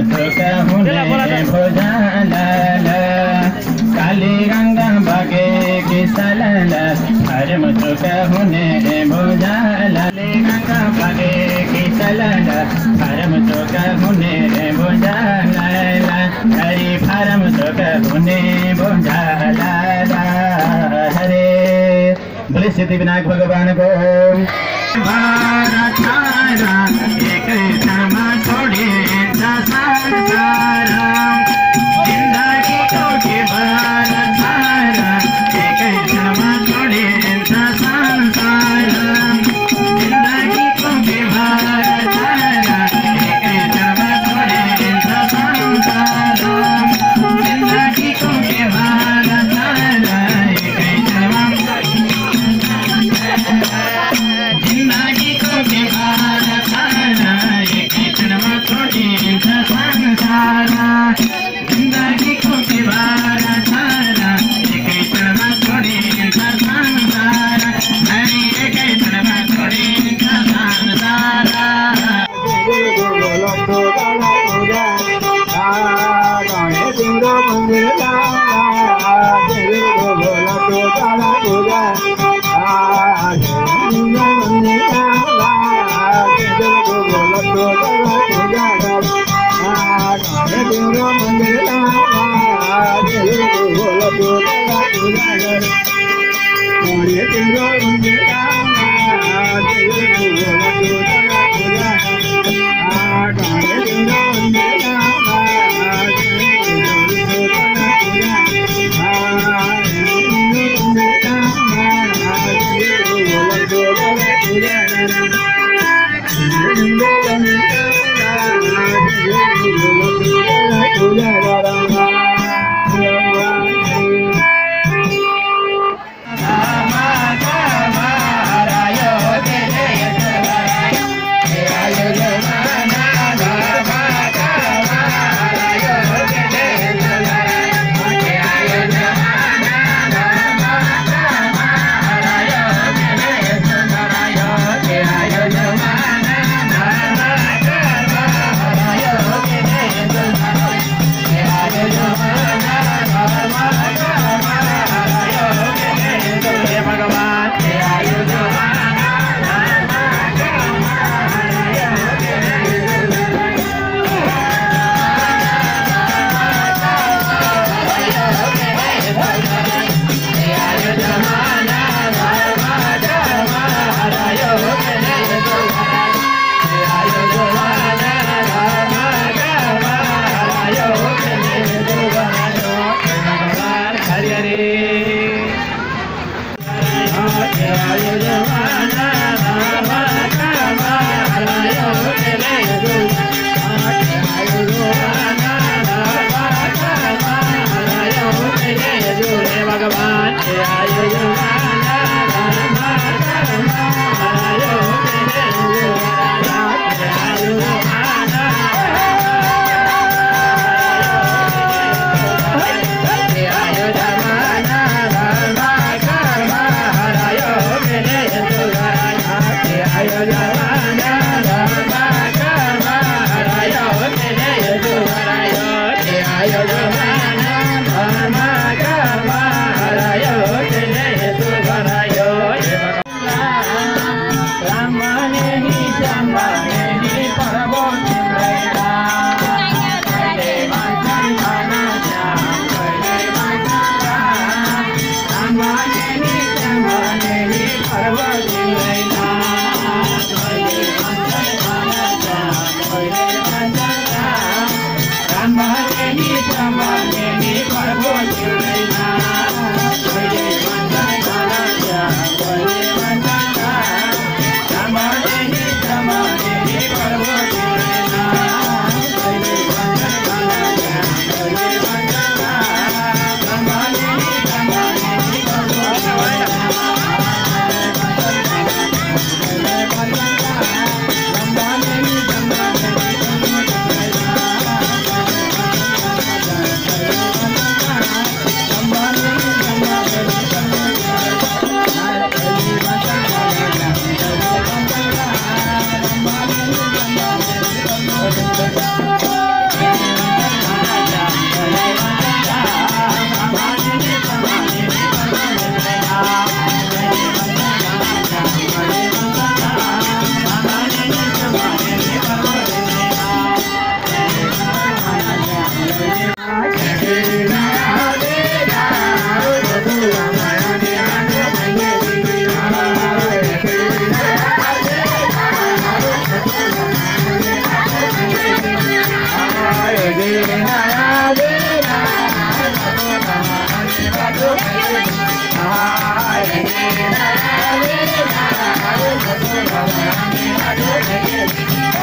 सुख हुने भुजाल काली गंगा बगे कि सलल हरम सुख हुने भुजाल गंगा बगे कि सलल हरम सुख हुने भुजाल हरि फरम सुख हुने भुजाल हरे बोले सिद्धिविनायक भगवान को भारत एक धर्म छोड़े संसार जिंदगी को के भारत एक धर्म छोड़े संसार जिंदगी को के भारत एक धर्म छोड़े संसार जिंदगी को के भारत एक धर्म जिंदगी को के भारत एक धर्म छोड़े संसार जिंदगी को के भारत एक धर्म छोड़े संसार हरि एक धर्म छोड़े संसार Bye.